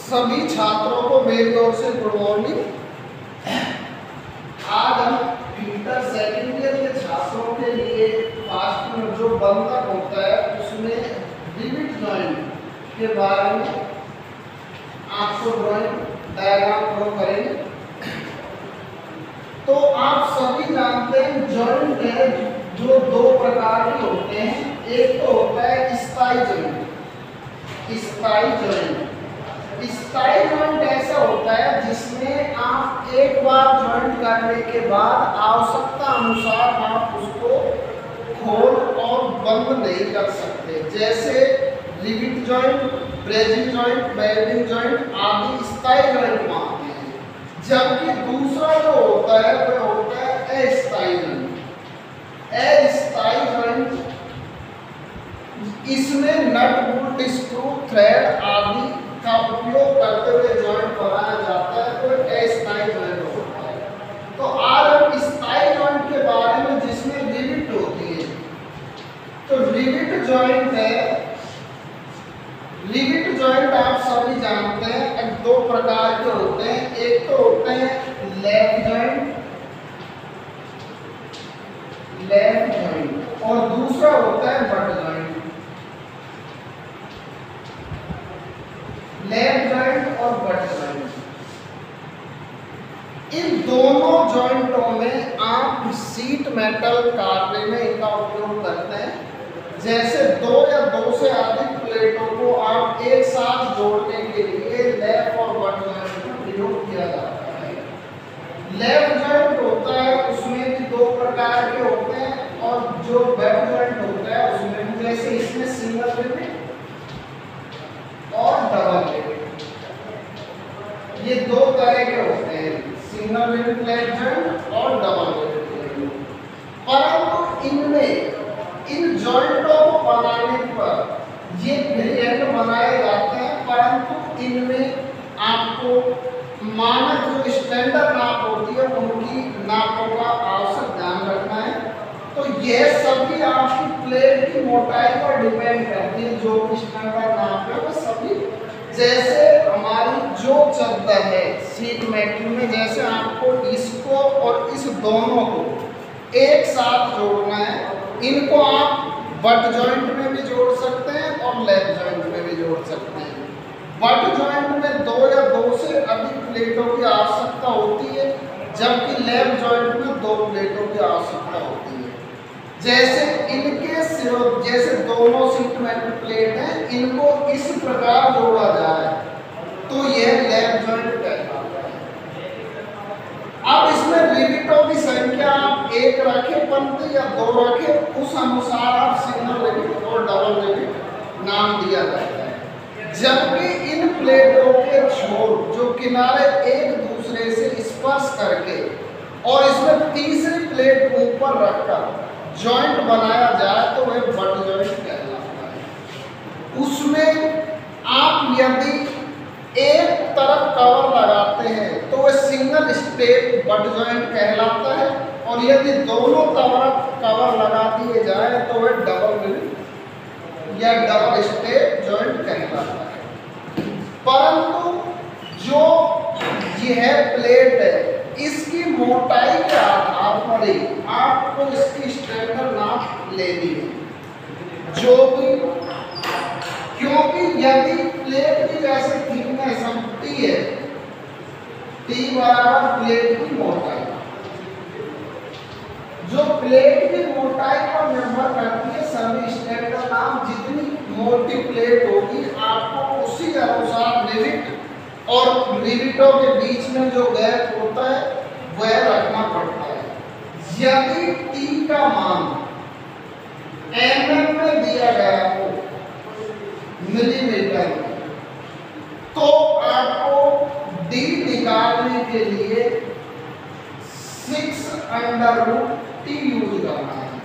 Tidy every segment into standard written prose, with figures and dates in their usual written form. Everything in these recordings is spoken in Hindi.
सभी छात्रों को मेरी ओर से गुड मॉर्निंग। आज हम इंटर सेकेंड ईयर के छात्रों के लिए फास्ट में जो बंधन होता है उसमें रिविट जॉइंट के बारे में आपको ड्राइंग डायग्राम ड्रॉ करेंगे। तो आप सभी जानते हैं जॉइंट है जो दो प्रकार के होते हैं। एक तो होता है स्थायी जॉइंट। स्थायी जॉइंट ऐसा होता है जिसमें आप एक बार जॉइंट करने के बाद आवश्यकता अनुसार आप उसको खोल और बंद नहीं कर सकते। जैसे rivet joint, brazing joint, welding joint आदि स्थायी जॉइंट मानते हैं। जबकि दूसरा जो होता है वह होता है अस्थायी जॉइंट। अस्थायी जॉइंट इसमें नट, बोल्ट, स्क्रू, थ्रेड आदि का उपयोग करते हुए जॉइंट बनाया जाता है, तो अस्थायी जॉइंट होता है। तो आज हम स्थायी जॉइंट के बारे में जिसमें रिविट होती है, तो रिविट जॉइंट है। रिविट जॉइंट आप सभी जानते हैं दो प्रकार के होते हैं। एक तो होते हैं लैप जॉइंट और दूसरा होता है बट जॉइंट। लैप जॉइंट और बट जॉइंट, इन दोनों जॉइंटों में आप शीट मेटल कार्य में इनका उपयोग करते हैं। जैसे दो या दो से अधिक प्लेटों को आप एक साथ जोड़ने के लिए लैप और बट जॉइंट का प्रयोग किया जाता है। लैप जॉइंट होता है उसमें भी दो प्रकार के होते हैं और जो बट जॉइंट होता है उसमें भी, जैसे इसमें सिंगल रिविट और डबल रिविट, ये दो तरह के होते हैं, सिंगल रिविट लैप जॉइंट और डबल रिविट लैप जॉइंट। परंतु इनमें इन जॉइंटों को बनाने पर ये वेरिएंट बनाए जाते हैं, परंतु इनमें आपको मानक जो स्टैंडर्ड नाप होती है उनकी नापों का आवश्यक ध्यान रखना है। तो यह सभी आपकी प्लेट की मोटाई पर डिपेंड करती है। जो स्टैंडर्ड नाप है वो सभी, जैसे हमारी जो चादर है शीट मेटल में, जैसे आपको इसको और इस दोनों को एक साथ जोड़ना है, इनको आप बट जॉइंट में भी जोड़ सकते हैं और लैप जॉइंट में भी जोड़ सकते हैं। बट जॉइंट में दो या दो से अधिक प्लेटों की आवश्यकता होती है, जबकि लैप जॉइंट में दो प्लेटों की आवश्यकता होती है। जैसे इनके सिरों, जैसे दोनों शीट मेटल प्लेट हैं, इनको इस प्रकार जोड़ा जाए तो यह लैप जॉइंट कहलाता है। अब इसमें रिविटों की संख्या आप एक रखें पंक्ति या दो रखें, उस अनुसार आप सिंगल रिविट और डबल रिविट नाम दिया जाता है। जबकि इन प्लेटों के छोर जो किनारे एक दूसरे से स्पर्श करके और इसमें तीसरी प्लेट ऊपर रखकर जॉइंट बनाया जाए तो वह बट जॉइंट कहलाता है। उसमें आप यदि एक तरफ कवर लगाते हैं तो वह सिंगल स्टेप बट जॉइंट कहलाता है, और यदि दोनों तरफ कवर लगा दिए जाए तो वह डबल रिविट या डबल स्टेप जॉइंट कहलाता है। परंतु जो यह प्लेट है इसकी मोटाई के आधार पर ही आपको इसकी स्टैंडर्ड नाप लेनी है। जो भी, क्योंकि यदि प्लेट की जैसे थिकनेस हम टी है, टी बराबर प्लेट की मोटाई, जो प्लेट की मोटाई पर निर्भर करती है सभी स्टैंडर्ड नाप। जितनी मोटी प्लेट होगी आपको उसी अनुसार रिविट और रिविटों के बीच में जो गैप होता है वह रखना पड़ता है। यदि टी का मान mm में दिया गया हो, मिलीमीटर में, तो आपको डी निकालने के लिए 6√T यूज करना है।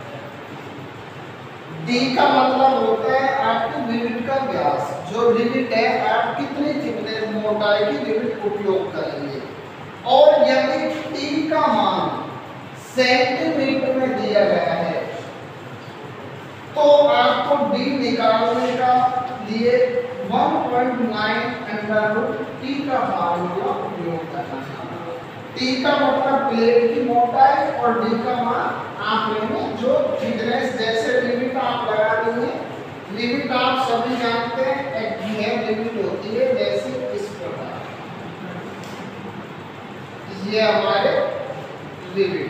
डी का मतलब होता है आपकी रिविट का व्यास। जो रिविट है आप कितनी थिकनेस मोटाई की रिविट उपयोग करेंगे। और यदि टी का मान सेंटीमीटर में दिया गया है तो आपको डी निकालने का लिए 1.9 अंडर रूट टी का फार्मूला उपयोग करना है। टी का मतलब प्लेट की मोटाई और डी का मान आप में जो थिकनेस, जैसे लिमिट आप लगा देंगे, लिमिट आप सभी जानते हैं, एक लिमिट होती है जैसे इस प्रकार, ये हमारे लिमिट।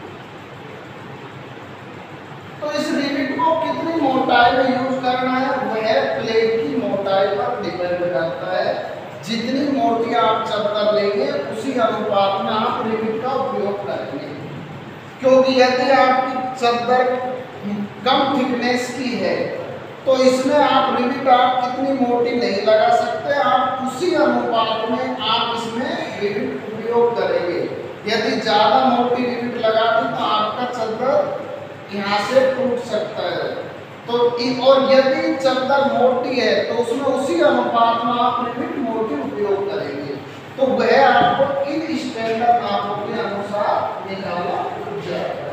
तो इस लिमिट को कितनी मोटाई में यूज करना है वह प्लेट की मोटाई पर डिपेंड करता है। जितनी मोटी आप चद्दर लेंगे उसी अनुपात में आप लिमिट का उपयोग करेंगे, क्योंकि यदि आपकी चद्दर कम थिकनेस की है तो इसमें आप लिमिट आप कितनी मोटी नहीं लगा सकते, आप उसी अनुपात में आप इसमें लिमिट उपयोग करेंगे। यदि ज़्यादा मोटी लिमिट लगा दी तो आपका चद्दर यहाँ से टूट सकता है। तो और यदि चद्दर मोटी है तो उसमें उसी अनुपात में आप लिमिट मोटी उपयोग करेंगे। तो वह आपको इन स्टैंडर्ड नापों के अनुसार निकाला जाएगा।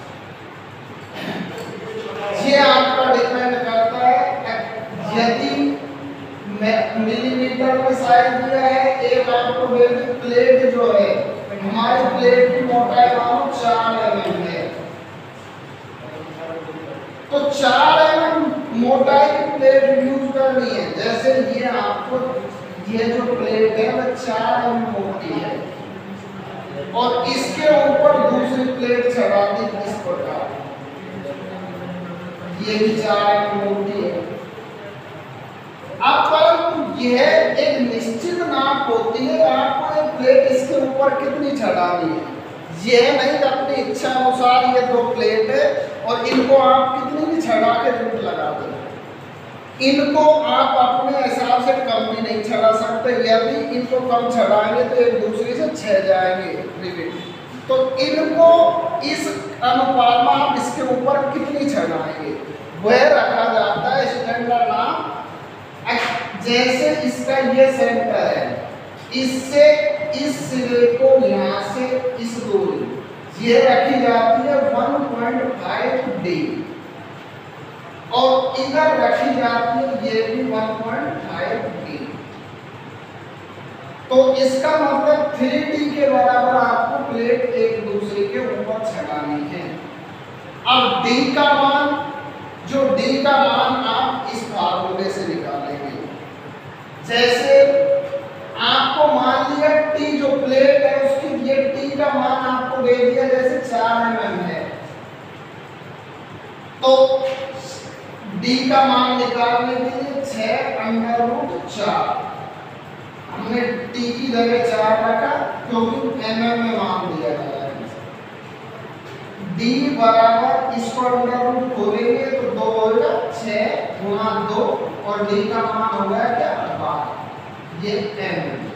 ये आपका डिपेंड करता है, यदि मिलीमीटर में साइज दिया है, एक आपको प्लेट जो है, हमारी प्लेट की मोटाई मानो 4 mm है, तो 4 mm मोटाई की प्लेट यूज करनी है। जैसे ये आपको ये जो प्लेट है वह 4 mm मोटी है और इसके ऊपर दूसरी प्लेट चढ़ा दी इस प्रकार, ये भी 4 mm मोटी है। अब परंतु यह एक निश्चित नाप होती है, आपको एक प्लेट इसके ऊपर कितनी चढ़ानी है, यह नहीं अपनी इच्छा अनुसार ये 2 प्लेट है और इनको आप कितनी भी चढ़ा के लिमिट लगा दें। इनको आप अपने हिसाब से कम भी नहीं चढ़ा सकते, यदि इनको कम चढ़ाएंगे तो एक दूसरे से छिड़ जाएंगे लिमिट। तो इनको इस अनुपात में आप इसके ऊपर कितनी चढ़ाएंगे वह रखा जाता है स्टैंडर्ड नाप। जैसे इसका ये सेंटर है, इससे इस सिरे को यहाँ से इस दूरी ये रखी जाती है 1.5 डी और इधर रखी जाती है ये भी 1.5 डी। तो इसका मतलब 3D के बराबर आपको प्लेट एक दूसरे के ऊपर चढ़ानी है। अब D का मान, जो D का मान आप इस फार्मूले से निकालेंगे। जैसे आपको मान लिया T जो प्लेट है उसकी ये T का मान आपको दे दिया जैसे 4 mm है, तो D का मान निकालने के लिए 6√4 हमने T की जगह 4 रखा क्योंकि mm में मान दिया गया है। D बराबर इसको अंडर रूट खोलेंगे तो 2 होगा 6 गुना 2 और D का मान हो गया क्या 12, ये mm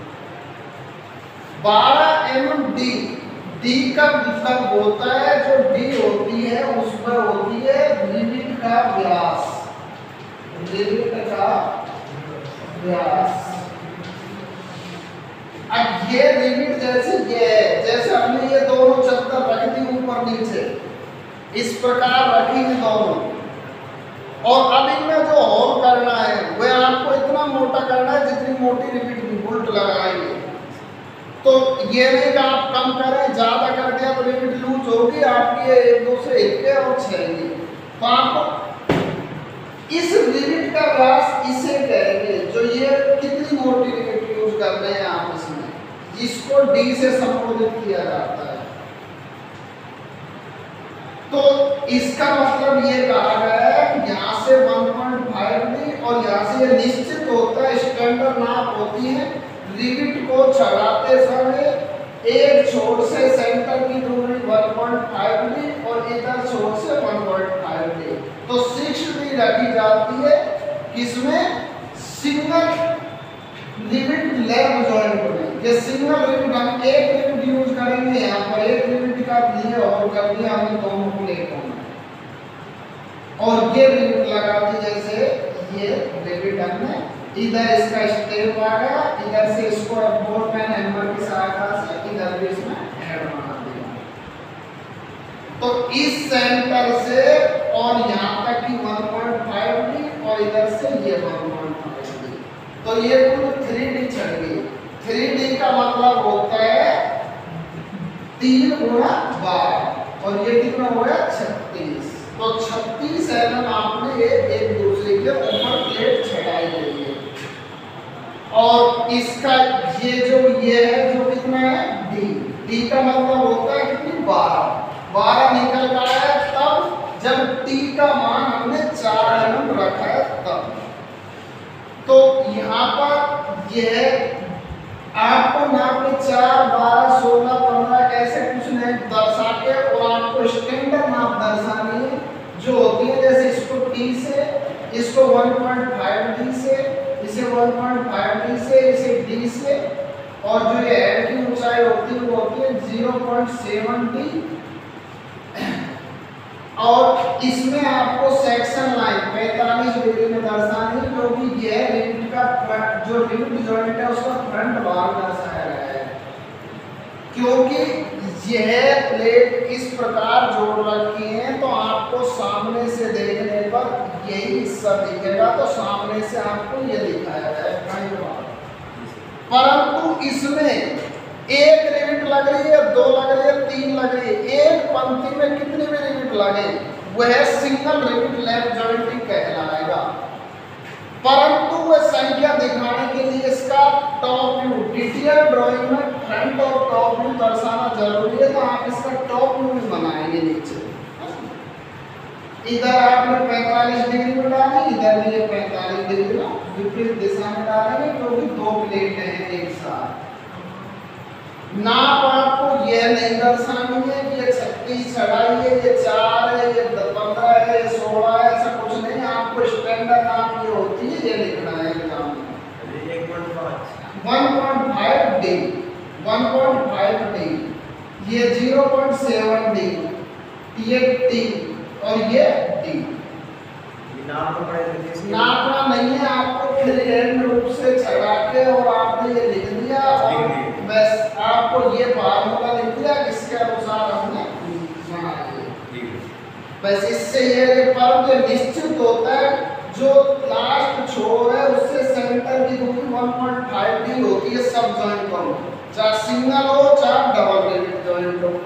12 mm D का मतलब होता है जो D होती है उस पर होती है लिमिट का व्यास, लिमिट का व्यास। अब ये लिमिट जैसे ये है, जैसे हमने ये दोनों चद्दर रख दी ऊपर नीचे इस प्रकार रखी है दोनों, और अब इनमें जो होल करना है वह आपको इतना मोटा करना है जितनी मोटी लिमिट उल्ट लगाएंगे। तो ये नहीं कि आप कम करें, ज्यादा कर दिया तो लिमिट लूज होगी आपकी, एक दूसरे हिलके और छेड़ेंगे। तो आपको इस लिमिट का व्यास इसे कहेंगे, जो ये कितनी मोटी लिमिट यूज कर रहे हैं आप इसमें, जिसको डी से संबोधित किया जाता है। तो इसका मतलब ये कहा गया है यहाँ से 1.5 डी और यहाँ से ये निश्चित होता है, स्टैंडर्ड नाप होती है। लिमिट को चढ़ाते समय एक छोर से सेंटर की दूरी 1.5 डी और इधर छोर से 1.5 डी, तो 6 डी रखी जाती है। किसमें? सिंगल लिमिट लैब जॉइंट में। ये सिंगल लिमिट हम एक लिमिट यूज करेंगे, यहाँ पर एक लिमिट का लिए और कर दिया हमने दोनों प्लेटों में, और ये लिमिट लगा दी। जैसे ये लिमिट हमने इधर इसका स्टेप आ गया, इधर से इसको बोर पेन हैमर की सहायता से इधर भी इसमें हेड बना दिया। तो इस सेंटर से और यहाँ तक की 1.5 डी और इधर से ये 1.5 डी। तो ये कुल 3D छड़ गई। 3D का मतलब होता है 3 गुणा 12 और ये कितना हो गया 36। तो 36 mm आपने ये एक दूसरे के ऊपर प्लेट चढ़ाई गई है। और इसका ये है जो कितना है D का मतलब होता है कितनी 12 निकल का है तब जब T का मान हमने 4 mm रखा है तब। तो यहाँ पर यह आपको नाप के 4, 12, 16, 15 ऐसे कुछ नहीं दर्शा के और आपको स्टैंडर्ड नाप दर्शानी है जो होती है। जैसे इसको T से, इसको 1.5D से, इसे 1.5D से, इसे D से, और जो ये हेड की ऊंचाई होती है वो होती है 0.7D। और इसमें आपको सेक्शन लाइन 45 डिग्री में दर्शानी है क्योंकि यह रिवेट का जो रिवेट जॉइंट है उसका फ्रंट भाग दर्शाया गया है। क्योंकि यह प्लेट इस प्रकार जोड़ रखी है तो आपको सामने से देखने पर यही हिस्सा दिखेगा, तो सामने से आपको यह दिखाया गया है फ्रंट भाग। परंतु इसमें एक रिवेट लग रही है, 2 लग रही है, 3 लग रही है, एक पंक्ति में कितनी भी रिवेट लगे वह सिंगल रिवेट लैप जॉइंटिंग कहलाएगा। परंतु वह संख्या दिखाने के लिए इसका टॉप व्यू डिटेल ड्राइंग में फ्रंट और टॉप व्यू दर्शाना जरूरी है। तो आप इसका टॉप व्यू भी बनाएंगे नीचे। इधर आपने 45 डिग्री में डाली, इधर भी 45 डिग्री में विपरीत दिशा में डालेंगे क्योंकि 2 प्लेट हैं एक साथ। नाप आपको यह नहीं दर्शानी है कि ये 36 चढ़ाई है, ये 4 है, ये 15 है, ये 16 है, ऐसा कुछ नहीं। आपको स्टैंडर्ड नाप ये होती है, ये लिखना है एग्जाम में 1.5D, 1.5D, ये 0.7D, ये T और ये D। नापना नहीं है आपको, फिर हैंड रूप से चढ़ा के और आपने ये लिख दिया और बस आपको ये फार्मूला लिख दिया इसके अनुसार हमने बनाया। बस इससे ये पर जो निश्चित होता है जो लास्ट छोर है उससे सेंटर की दूरी 1.5D होती है सब जॉइंट को, चाहे सिंगल हो चाहे डबल रिवेट जॉइंट हो।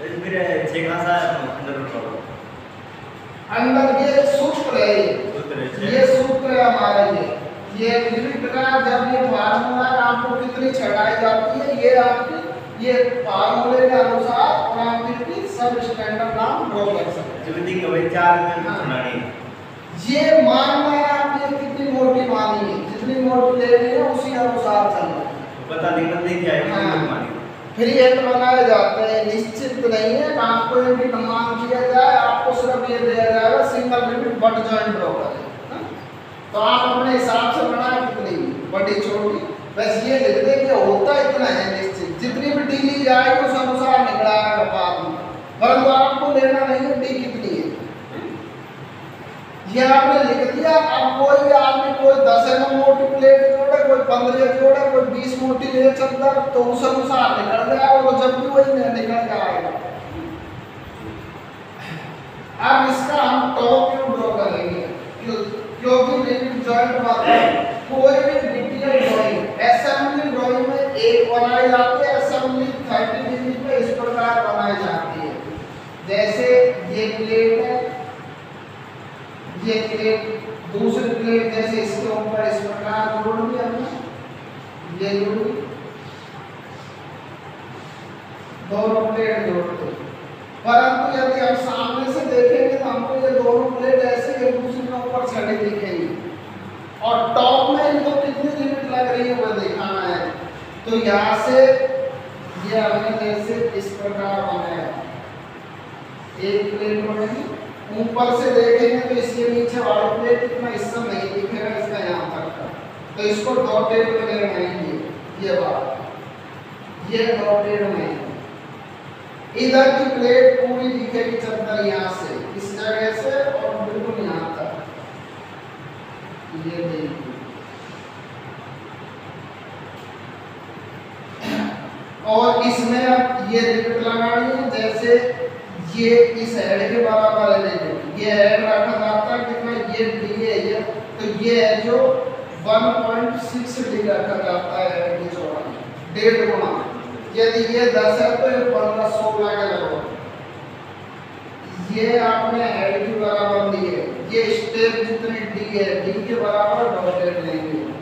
अंदर ये सूत्र है, ये सूत्र है हमारा ये रिवेट का जब ये फार्मूला आपको कितनी छटाई जाती है ये आपकी ये फार्मूले के अनुसार और आप कितनी सब स्टैंडर्ड नाम ड्रॉ कर सकते हैं। ये मानना है आप ये कितनी मोटी मानी है, जितनी मोटी ले रही है उसी अनुसार चलना है। पता नहीं क्या है फ्री हैंड बनाए जाते हैं, निश्चित नहीं है आपको ये भी मान किया जाए, आपको सिर्फ ये दिया जाएगा single rivet butt joint draw करें। तो आप अपने हिसाब से बनाए कितनी बड़ी छोटी, बस ये लिख दे कि होता इतना है निश्चित, जितनी भी डी ली जाएगी उस अनुसार निकलाएगा बाद में, परंतु आपको लेना नहीं है डी कितनी है ये आपने लिख दिया। अब कोई भी आदमी कोई 10 mm मोटी प्लेट जोड़े, कोई 15 जोड़े, कोई 20 मोटी ले चलता तो उस अनुसार निकल जाएगा, वो जब भी वही निकल जाएगा। अब इसका हम टॉप व्यू ड्रॉ करेंगे क्योंकि रिवेट जॉइंट मतलब कोई भी डिटेल ड्राइंग असेंबली ड्राइंग में एक बनाई जाती है, असेंबली 30 डिग्री पे इस प्रकार बनाई जाती है। जैसे ये प्लेट है, ये प्लेट दूसरी प्लेट जैसे इसके ऊपर इस प्रकार जोड़ दी हमने, ये जोड़ दी, दोनों प्लेट जोड़ दी। परंतु यदि हम सामने से देखेंगे तो हमको ये दोनों प्लेट ऐसे एक दूसरे के ऊपर चढ़ी दिखेंगी और टॉप में इनको कितनी रिवेट लग रही है वो दिखाना है। तो यहाँ से ये हमने जैसे इस प्रकार बनाया, एक प्लेट बनेगी, ऊपर से देखेंगे तो इसके नीचे वाली प्लेट इतना हिस्सा नहीं दिखेगा इसका यहाँ तक का, तो इसको डॉटेड में लगाएंगे। ये बात ये डॉटेड में इधर की प्लेट पूरी दिखेगी चद्दर यहाँ से इस जगह से और बिल्कुल यहाँ तक, ये देखिए। और इसमें अब ये रिवेट लगानी है, जैसे ये इस हेड के बराबर है, ये हेड रखा जाता है कितना, ये डी है ये, तो ये है जो 1.6 डी रखा जाता है हेड की चौड़ाई, 1.5 गुना। यदि ये 10 है तो ये 1516 के लगभग। ये आपने हेड की बराबर ली है, ये स्टेप जितनी डी है डी के बराबर डॉटेड लेंगे।